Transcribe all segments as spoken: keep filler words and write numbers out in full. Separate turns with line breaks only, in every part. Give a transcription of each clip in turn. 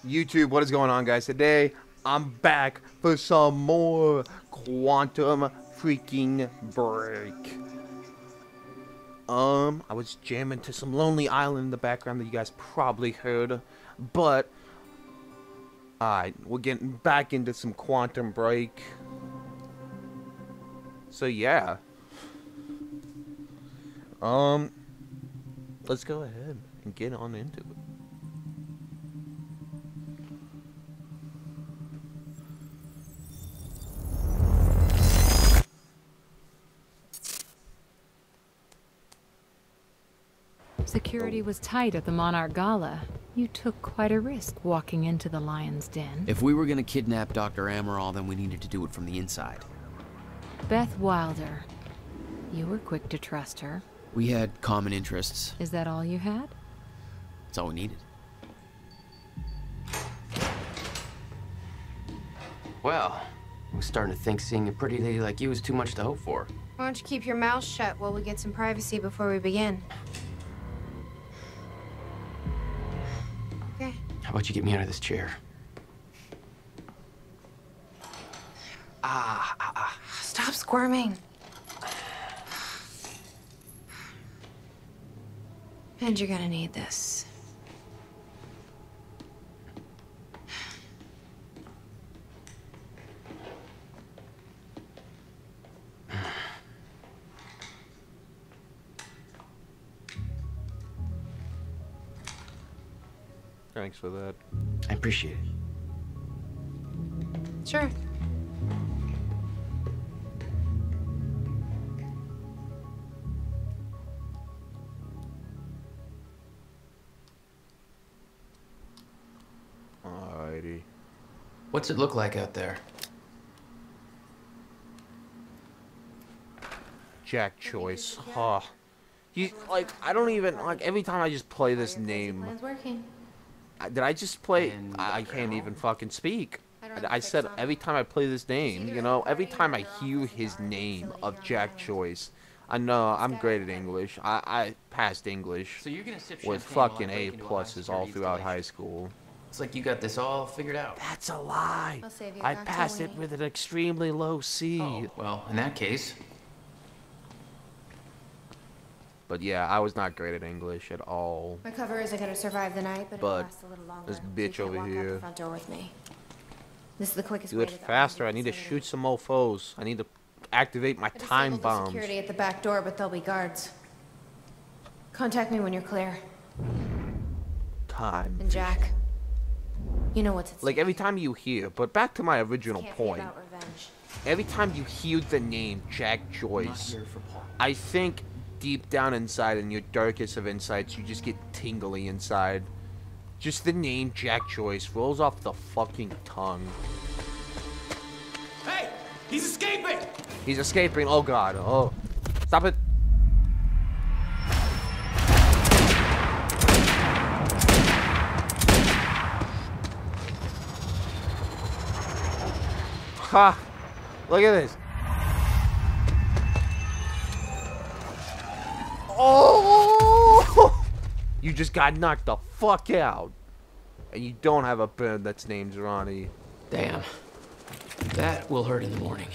YouTube, what is going on, guys? Today, I'm back for some more Quantum freaking Break. Um, I was jamming to some Lonely Island in the background that you guys probably heard, but alright, we're getting back into some Quantum Break. So yeah. Um, let's go ahead and get on into it.
Security was tight at the Monarch Gala. You took quite a risk walking into the Lion's Den.
If we were gonna kidnap Doctor Amaral, then we needed to do it from the inside.
Beth Wilder. You were quick to trust her.
We had common interests.
Is that all you had?
That's all we needed.
Well, I'm starting to think seeing a pretty lady like you is too much to hope for.
Why don't you keep your mouth shut while we get some privacy before we begin? Okay.
How about you get me out of this chair? Ah, ah, ah.
Stop squirming. And you're gonna need this.
Thanks for that.
I appreciate it.
Sure.
Alrighty.
What's it look like out there?
Jack Choice. Huh. You, like, I don't even, like, every time I just play this name.
Plan's working.
I- Did I just play?
And
I, I can't even fucking speak.
I don't have
I, I
to
said
fix on.
every time I play this name, you know, every time I hear his name of Jack Choice, I know I'm great at English. I, I passed English
So you're gonna sip
with
champagne while I
fucking A
break into a high
pluses all
security
throughout
installation.
high school.
It's like you got this all figured out.
That's a lie.
I'll save you a
I
cocktail
passed it
waiting.
with an extremely low C.
Oh, well, in that case,
But yeah, I was not great at English at all.
My cover isn't gonna survive the night, but,
But
it'll last a little longer.
this
so you
bitch
can't
over
walk out
here-
the front door with me. This is the quickest
Do
way
it
to the
faster. I
R and D
need to
facility.
shoot some mofos. I need to activate my
I
time
disabled the
bombs.
security at the back door, but there'll be guards. Contact me when you're clear.
Time.
And Jack, you know what's at
Like
stake.
every time you hear, but back to my original
Can't be
point.
about revenge.
Every time you hear the name Jack
I'm not
Joyce,
here for Paul.
I think deep down inside, in your darkest of insights, you just get tingly inside. Just the name Jack Joyce rolls off the fucking tongue.
Hey! He's escaping!
He's escaping. Oh god. Oh. Stop it. Ha! Look at this. Oh! You just got knocked the fuck out. And you don't have a bird that's named Ronnie.
Damn. That will hurt in the morning.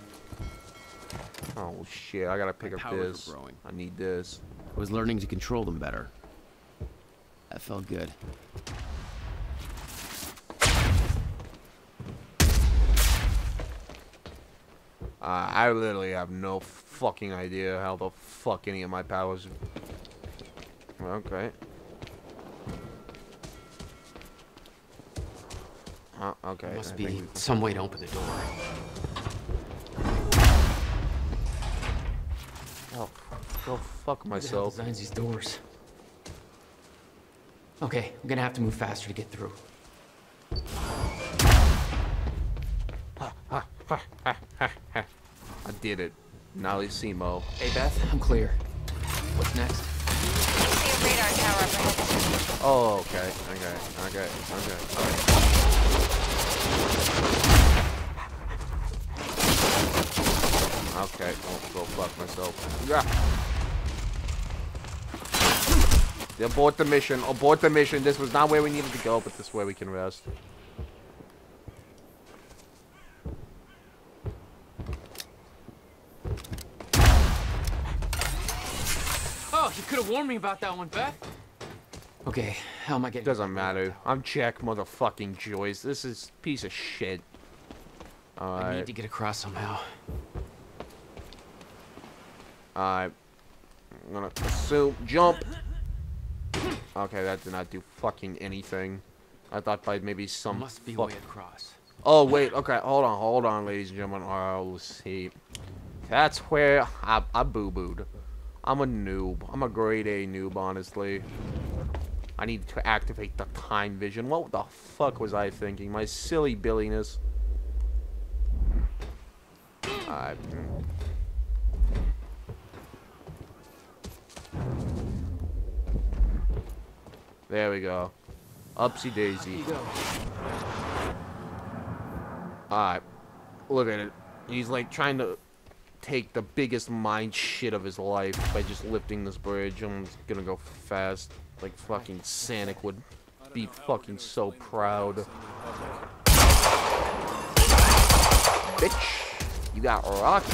Oh shit, I gotta pick
My
up
powers are
this.
growing.
I need this.
I was learning to control them better. That felt good.
Uh, I literally have no fucking idea how the fuck any of my powers. Okay. Uh, okay.
There must
I
be
think we-
some way to open the door.
Oh, go fuck
Who the hell
myself.
designs these doors? Okay, I'm gonna have to move faster to get through.
I did it. Nalissimo.
Hey, Beth, I'm clear. What's next?
See a radar tower up ahead.
Oh, okay. Okay. Okay. Okay. Alright. Okay. I'll go fuck myself. Yeah. Abort the mission. Abort the mission. This was not where we needed to go, but this is where we can rest.
Oh, you could have warned me about that one, Beth. Okay, how am I getting...
Doesn't matter. I'm Jack motherfucking Joyce. This is piece of shit. Alright.
I need to get across somehow.
Alright. I'm gonna assume jump. Okay, that did not do fucking anything. I thought by maybe some
Must be
fuck
way across.
Oh wait, okay, hold on, hold on, ladies and gentlemen. Alright, let's see. That's where I, I boo-booed. I'm a noob. I'm a grade A noob, honestly. I need to activate the time vision. What the fuck was I thinking? My silly billiness. Alright. There we go. Upsy daisy. Alright. Look at it. He's like trying to take the biggest mind shit of his life by just lifting this bridge. I'm just gonna go fast. Like fucking Sonic would be fucking so proud. Bitch. You got rocked.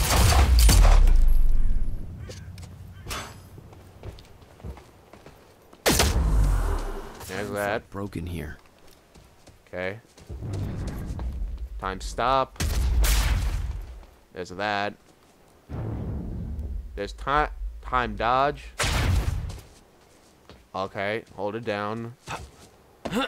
There's that.
Broken here.
Okay. Time stop. There's that. There's time time dodge. Okay, hold it down.
The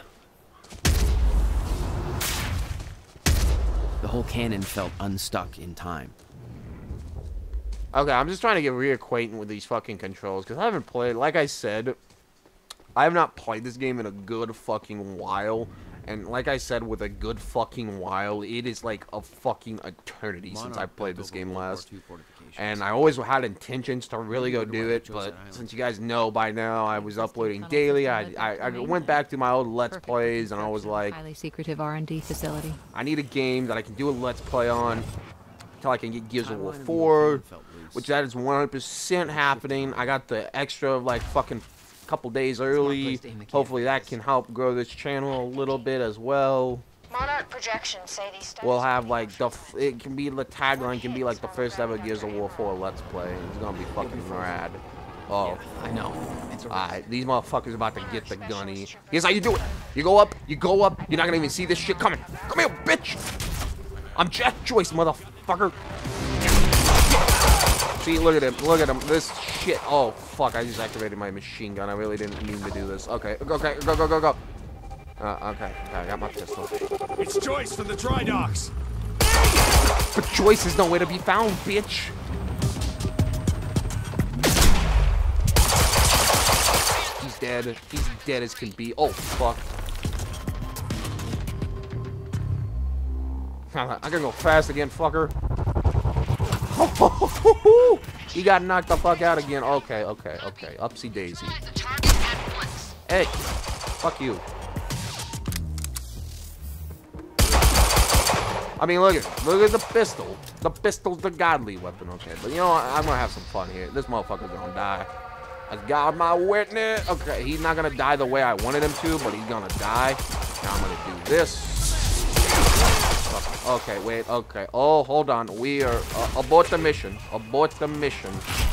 whole cannon felt unstuck in time.
Okay, I'm just trying to get reacquainted with these fucking controls because I haven't played. Like I said, I have not played this game in a good fucking while. And like I said, with a good fucking while, it is like a fucking eternity Monarch since I played this game last. And I always had intentions to really go do it, but since you guys know by now, I was uploading daily. I, I, I went back to my old Let's Plays, and I was like,
highly secretive R and D facility.
I need a game that I can do a Let's Play on until I can get Gears of War four, which that is one hundred percent happening. I got the extra, like, fucking couple days early. Hopefully that can help grow this channel a little bit as well.
Monarch projections say these studies
We'll have like the f it can be the tagline can be like the first ever Gears of War four Let's Play. It's gonna be fucking rad. Oh,
I know.
Alright, these motherfuckers about to get the gunny. Here's how you do it. You go up, you go up. You're not gonna even see this shit coming. Come here, bitch. I'm Jack Joyce, motherfucker. See, look at him, look at him, this shit, oh, fuck, I just activated my machine gun, I really didn't mean to do this. Okay, okay, go, go, go, go. Uh, okay, okay, I got my pistol.
It's Joyce from the dry docks.
But Joyce is nowhere to be found, bitch. He's dead, he's dead as can be. Oh, fuck. I can go fast again, fucker. He got knocked the fuck out again. Okay, okay, okay. Upsy daisy. Hey, fuck you. I mean, look at look at the pistol. The pistol's the godly weapon. Okay, but you know what? I'm gonna have some fun here. This motherfucker's gonna die. As God my witness. Okay, he's not gonna die the way I wanted him to, but he's gonna die. Now I'm gonna do this. Okay, wait, okay. Oh, hold on. We are uh, abort the mission. Abort the mission.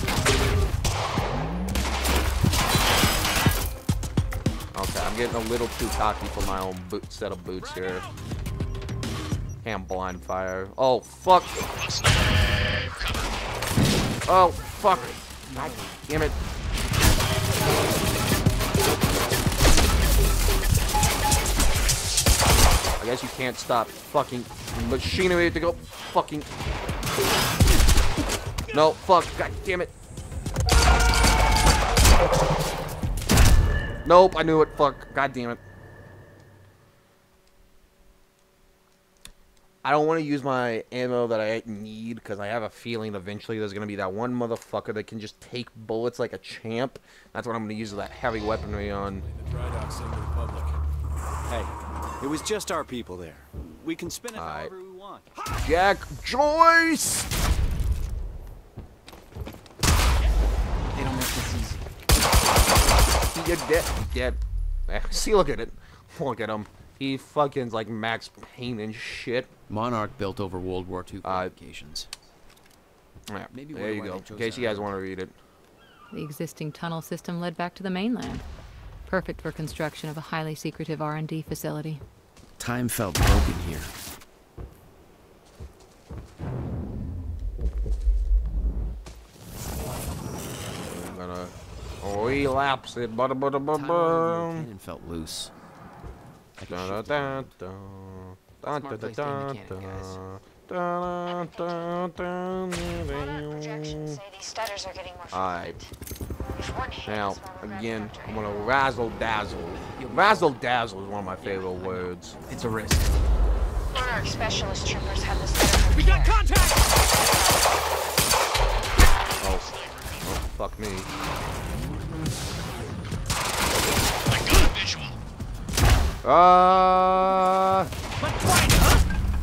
Okay, I'm getting a little too cocky for my own boot set of boots here. Can't blind fire. Oh, fuck. Oh, fuck. God damn it. I guess you can't stop fucking machinery to go fucking... No, fuck, god damn it. Nope, I knew it, fuck, god damn it. I don't want to use my ammo that I need, because I have a feeling eventually there's going to be that one motherfucker that can just take bullets like a champ. That's what I'm going to use that heavy weaponry on.
The dry docks into the public.
Hey, it was just our people there. We can spin it
Alright.
however we want.
Jack Joyce!
They don't make this easy.
He You're dead. Dead. Eh, see, look at it. Look at him. He fucking's like Max Payne and shit.
Monarch built over World War Two
Uh,
fortifications.
Yeah,
Maybe
there you
why
go.
they
In
chose
case you
that
guys
route.
want to read it.
The existing tunnel system led back to the mainland. Perfect for construction of a highly secretive R and D facility.
Time felt broken here.
I'm gonna relapse it. Butter, butter, butter,
Time around
butter.
the cannon felt loose. I could
Dun,
shoot
dun,
the
dun,
bullet.
dun,
Smart
dun,
place to
dun,
aim the cannon,
dun,
guys.
dun, dun, dun,
Monarch projections
dun.
say these stutters are getting more
Alright.
frequent. If one hit
Now,
is while we're
again,
grabbing
I'm
our
gonna
drive.
razzle dazzle. Razzle dazzle is one of my favorite words.
It's a risk.
Monarch specialist troopers have the stutter.
We got contact!
Oh, oh fuck me.
I got a visual.
Uh,
Let's fight, huh?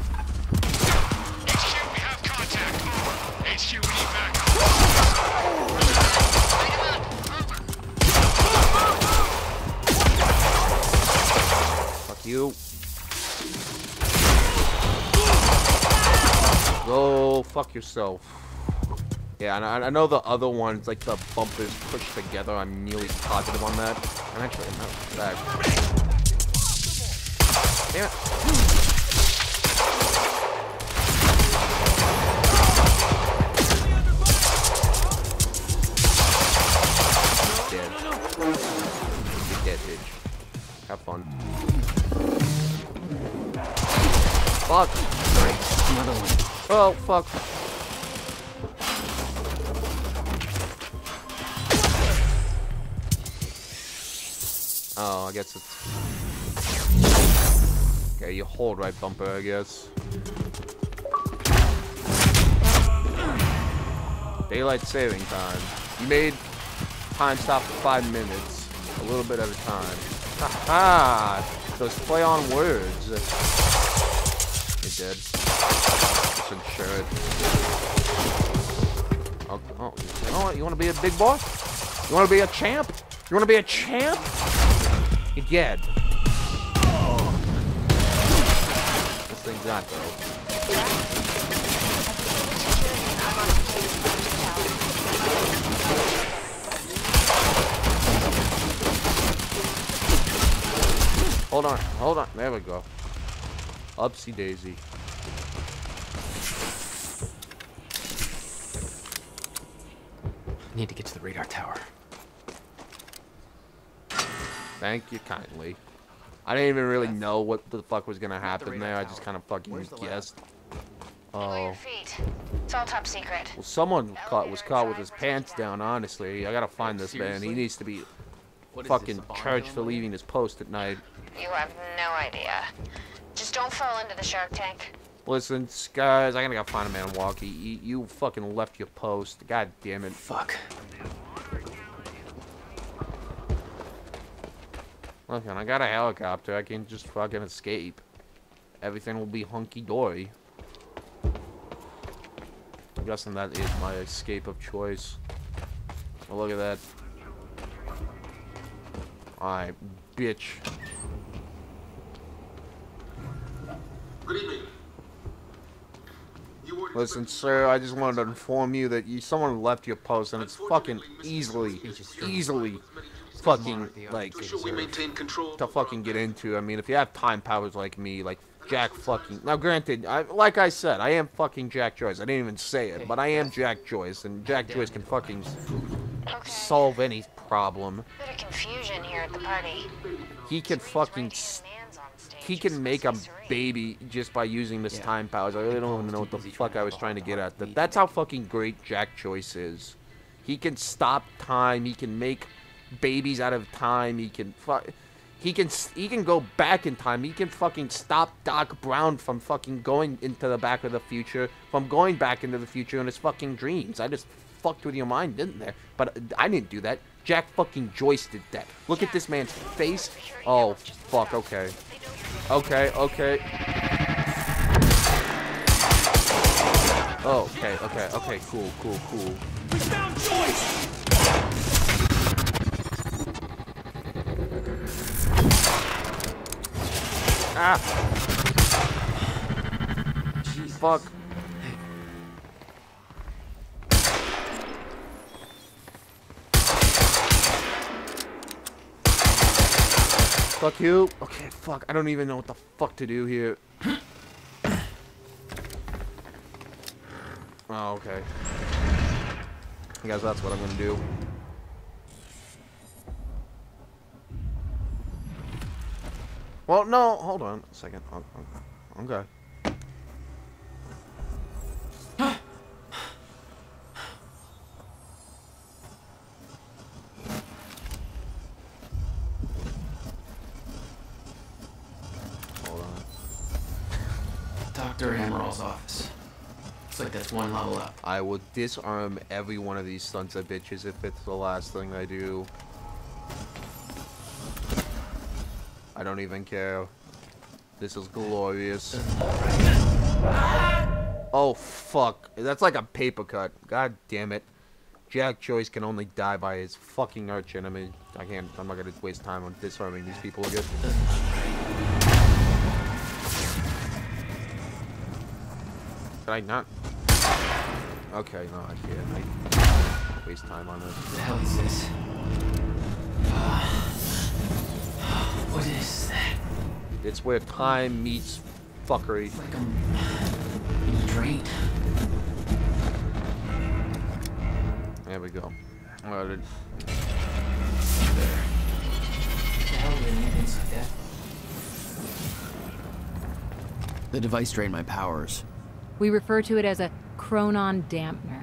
H Q, we have contact. Over. H Q, we need backup.
fuck you. Go fuck yourself. Yeah, and I, I know the other ones, like the bumpers pushed together. I'm nearly positive on that. I'm actually not that. Damn it. Dead. You're dead, bitch. Have fun. Fuck.
Another one.
Oh, fuck. Oh, I guess it's... Okay, you hold right bumper, I guess. Daylight saving time. You made time stop for five minutes. A little bit at a time. Haha! Those play on words. You're dead. Just ensure it. Oh, oh, you know what? You want to be a big boy? You want to be a champ? You want to be a champ? You're dead. This thing's not though. Hold on, hold on. There we go. Upsy daisy.
Need to get to the radar tower.
Thank you kindly. I didn't even really
Beth?
know what the fuck was gonna
Not the
happen
radar
there. I
tower.
just kind of fucking
Where's the lab?
guessed.
Below
Oh.
your feet. It's all top secret.
Well, someone caught was caught with his pants down. Honestly, I gotta find this man. He
Seriously?
needs to be
What is
fucking
this, a Bond
charged for
villain?
leaving his post at night.
You have no idea. Just don't fall into the shark tank.
Listen, guys, I gotta go find a man walkie. You, you fucking left your post. God damn it.
Fuck.
Look, I got a helicopter. I can just fucking escape. Everything will be hunky dory. I'm guessing that is my escape of choice. Oh, look at that. Alright, bitch.
Good evening. You weren't
Listen,
expecting-
sir, I just wanted to inform you that you someone left your post and it's fucking easily, easily fucking, like,
To ensure we maintain control.
to fucking get into. I mean, if you have time powers like me, like Jack fucking... Now, granted, I, like I said, I am fucking Jack Joyce. I didn't even say it, but I am Jack Joyce, and Jack Joyce can fucking
Okay.
solve any problem.
Bit of confusion here at the party.
He can fucking... s- He can make a baby just by using this
Yeah.
time powers. I really don't even know what the fuck I was trying to get at. That- That's how fucking great Jack Joyce is. He can stop time. He can make babies out of time. He can fu- He can s- he can go back in time. He can fucking stop Doc Brown from fucking going into the Back of the Future, from going back into the future in his fucking dreams. I just fucked with your mind, didn't there? But I didn't do that. Jack fucking Joyce did that. Look at this man's face. Oh, fuck, okay. Okay, okay. Oh, okay, okay, okay, cool, cool, cool.
We found Joyce!
Ah!
Jesus.
Fuck. Fuck you. Okay, fuck. I don't even know what the fuck to do here. Oh, okay. I guess that's what I'm gonna do. Well, no, hold on a second. Oh, okay. Hold on.
Doctor Amaril's office. Looks like that's one level up.
I will disarm every one of these sons of bitches if it's the last thing I do. I don't even care. This is glorious. Oh, fuck. That's like a paper cut. God damn it. Jack Joyce can only die by his fucking arch enemy. I can't, I'm not gonna waste time on disarming these people again. Did I not? Okay, no, I can't. I waste time on this.
What the hell is this? What is that?
It's where time meets fuckery.
It's like I'm being drained.
There we go. Uh,
There. What the hell did anything like that?
The device drained my powers.
We refer to it as a chronon dampener.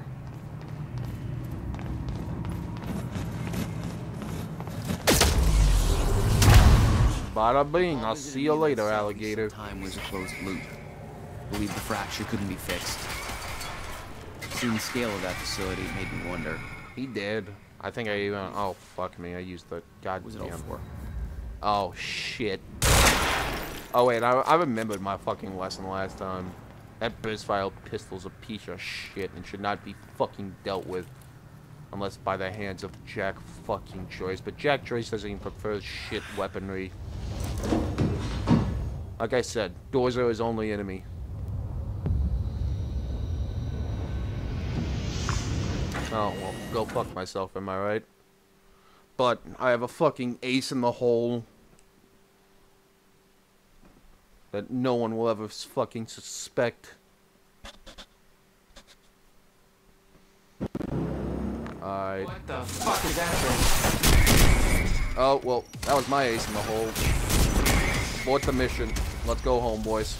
Bada bing, I'll see you later, alligator.
Time was a closed loop. Believed the fracture couldn't be fixed. Seeing the scale of that facility made me wonder.
He did. I think I even. Oh, fuck me. I used the. God
What was it all
damn.
for?
Oh, shit. Oh, wait. I, I remembered my fucking lesson last time. That burst-file pistol's a piece of shit and should not be fucking dealt with. Unless by the hands of Jack fucking Joyce. But Jack Joyce doesn't even prefer shit weaponry. Like I said, doors are his only enemy. Oh, well, go fuck myself, am I right? But I have a fucking ace in the hole that no one will ever fucking suspect. Alright.
What the fuck is that thing?
Oh, well, that was my ace in the hole. Abort the mission. Let's go home, boys.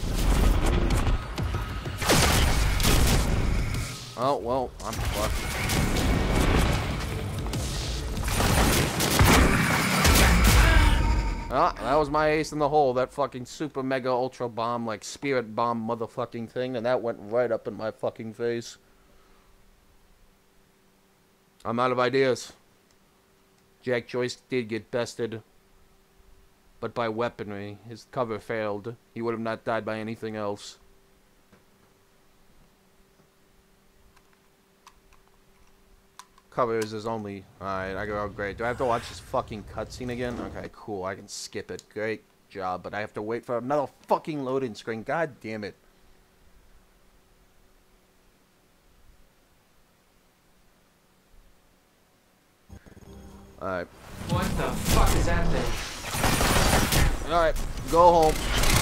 Oh, well, I'm fucked. Ah, that was my ace in the hole. That fucking super mega ultra bomb, like spirit bomb motherfucking thing, and that went right up in my fucking face. I'm out of ideas. Jack Joyce did get bested, but by weaponry. His cover failed. He would have not died by anything else. Cover is his only. Alright, I go, oh, great. Do I have to watch this fucking cutscene again? Okay, cool. I can skip it. Great job. But I have to wait for another fucking loading screen. God damn it. Alright.
What the fuck is that thing?
Alright, go home.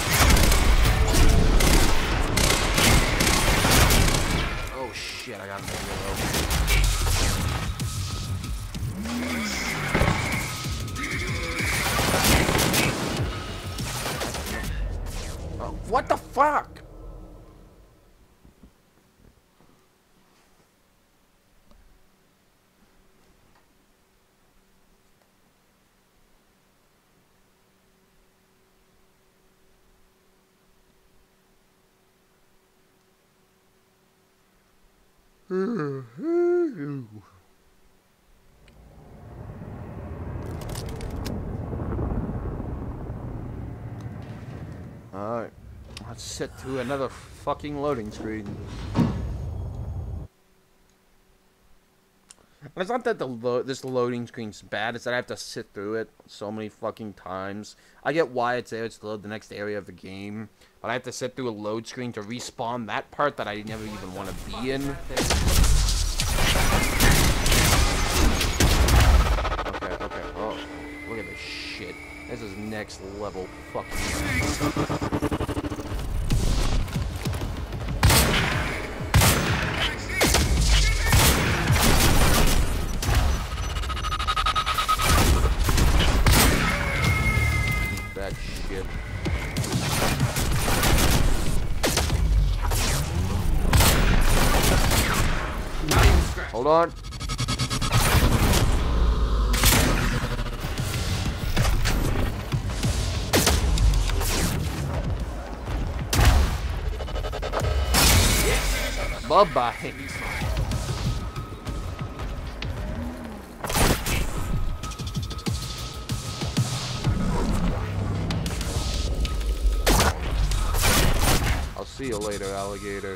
Oh shit, I got him. Oh, what the fuck? Alright, let's sit through another fucking loading screen. It's not that the lo this loading screen's bad. It's that I have to sit through it so many fucking times. I get why it's there. It's to load the next area of the game. But I have to sit through a load screen to respawn that part that I never even want to be in. Okay, okay. Oh, look at this shit. This is next level fucking... that shit. Hold on. Bye-bye. I'll see you later, alligator.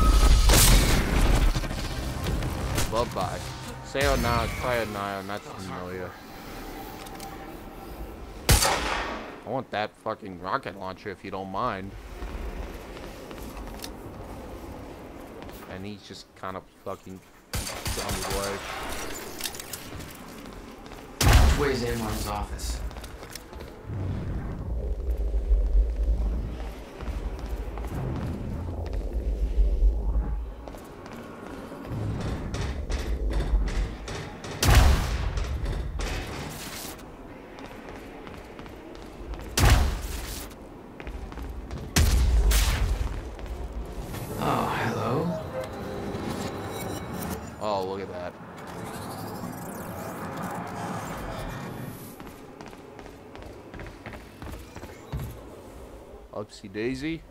Bye-bye. Sayonara, sayonara, that's familiar. I want that fucking rocket launcher if you don't mind. And he's just kind of fucking on his way.
Which way is Amron's office?
Oh, look at that. Upsy daisy.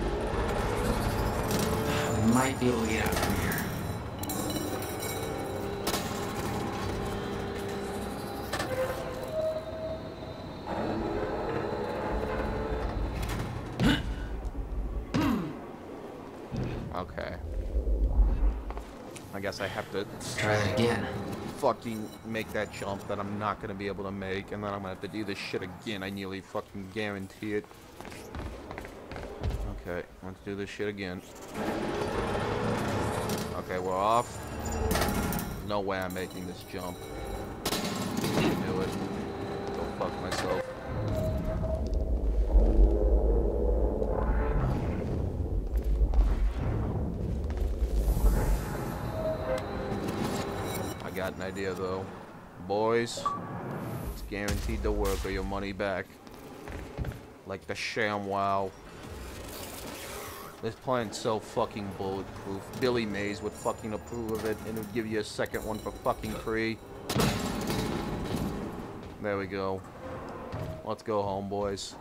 We might be able to get out from here.
Okay. I guess I have to
Let's try that again.
fucking make that jump that I'm not gonna be able to make, and then I'm gonna have to do this shit again. I nearly fucking guarantee it. Okay, let's do this shit again. Okay, we're off. No way I'm making this jump. Do it. Go fuck myself. I got an idea though. Boys, it's guaranteed to work or your money back. Like the ShamWow. This plan's so fucking bulletproof. Billy Mays would fucking approve of it, and it would give you a second one for fucking free. There we go. Let's go home, boys.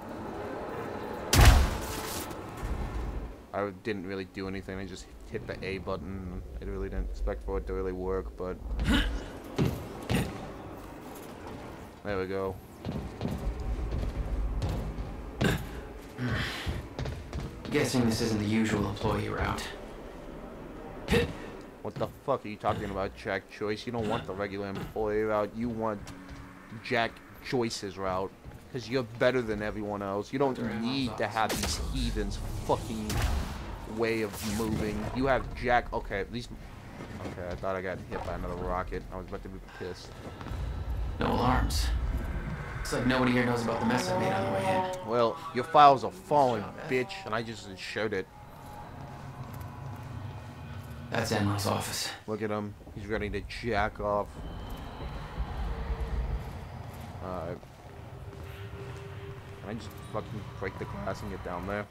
I didn't really do anything. I just hit the A button. I really didn't expect for it to really work, but... There we go.
Guessing this isn't the usual employee route.
What the fuck are you talking about, Jack Joyce? You don't want the regular employee route. You want Jack Joyce's route. Because you're better than everyone else. You don't need to have these heathens fucking way of moving. You have Jack... Okay, at least... Okay, I thought I got hit by another rocket. I was about to be pissed.
No alarms. Looks like nobody here knows about the mess I made on the way in.
Well, your files are falling, bitch, and I just showed it.
That's Amron's office.
Look at him. He's ready to jack off. Alright. Can I just fucking break the glass and get down there?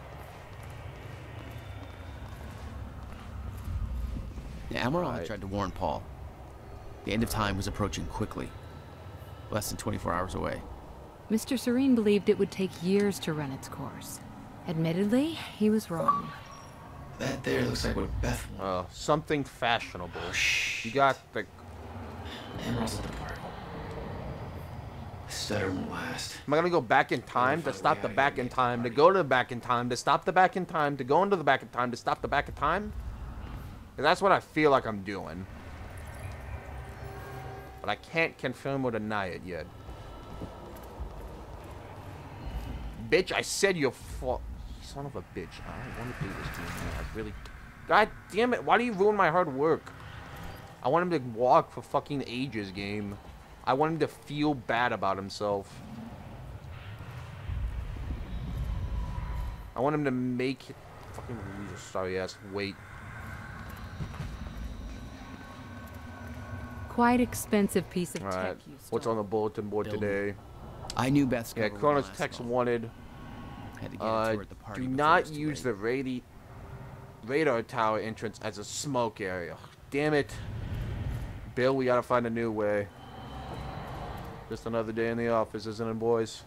Yeah, Amaral
Right.
had tried to warn Paul. The end of time was approaching quickly. Less than twenty-four hours away.
Mister Serene believed it would take years to run its course. Admittedly, he was wrong.
That there looks like what Beth wanted.
Uh, something fashionable.
Oh, shh.
You got the...
Emerald's at the park. The stutter won't last.
Am I gonna go back in time to stop the back in time, to go to the back in time, to stop the back in time, to go into the back in time, to stop the back in time? 'Cause that's what I feel like I'm doing. but I can't confirm or deny it yet. Bitch, I said you're fu- son of a bitch. I don't want to do this to you, man. I really... God damn it. Why do you ruin my hard work? I want him to walk for fucking ages, game. I want him to feel bad about himself. I want him to make it fucking loser. Sorry ass. Wait.
Quite expensive piece of
Alright.
tech you
What's
stole.
on the bulletin board
Building.
today?
I knew Beth's
Yeah,
cover would
Kronos
last
text
long.
wanted.
Had to get it
Uh,
to her at the party
do
before it
not
was too
use
late.
the radi radar tower entrance as a smoke area. Damn it. Bill, we gotta find a new way. Just another day in the office, isn't it, boys?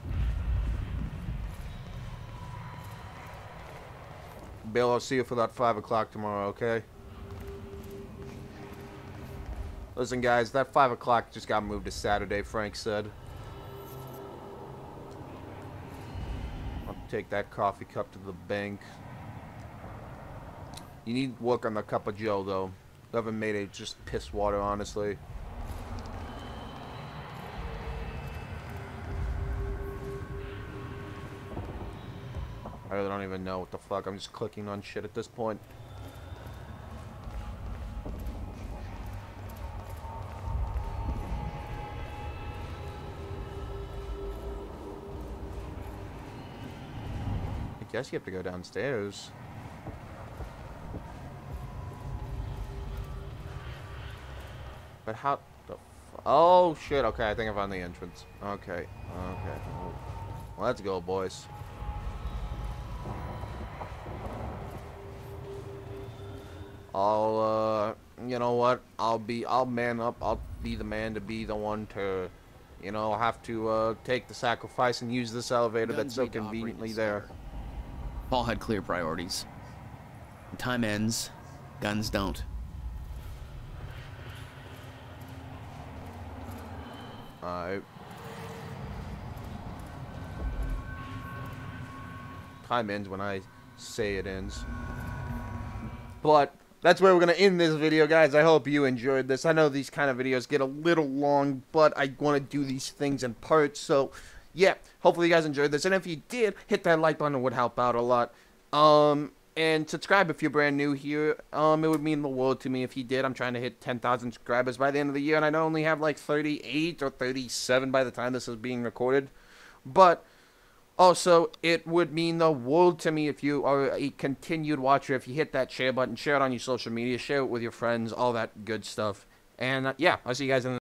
Bill, I'll see you for that five o'clock tomorrow, okay? Listen, guys, that five o'clock just got moved to Saturday, Frank said. I'll take that coffee cup to the bank. You need work on the cup of Joe, though. You haven't made it just piss water, honestly. I really don't even know what the fuck. I'm just clicking on shit at this point. I guess you have to go downstairs. But how the f- oh shit, okay, I think I found the entrance. Okay, okay. Well, let's go, boys. I'll, uh, you know what? I'll be, I'll man up. I'll be the man to be the one to, you know, have to, uh, take the sacrifice and use this elevator that's
Guns
so
need to operate
conveniently
in
there.
summer. Paul had clear priorities. When time ends, guns don't.
Alright. Time ends when I say it ends. But that's where we're going to end this video, guys. I hope you enjoyed this. I know these kind of videos get a little long, but I want to do these things in parts. So, yeah, hopefully you guys enjoyed this. And if you did, hit that like button. It would help out a lot. Um, and subscribe if you're brand new here. Um, it would mean the world to me if you did. I'm trying to hit ten thousand subscribers by the end of the year, and I only have like thirty-eight or thirty-seven by the time this is being recorded. But also, it would mean the world to me if you are a continued watcher. If you hit that share button, share it on your social media, share it with your friends, all that good stuff. And uh, yeah, I'll see you guys in the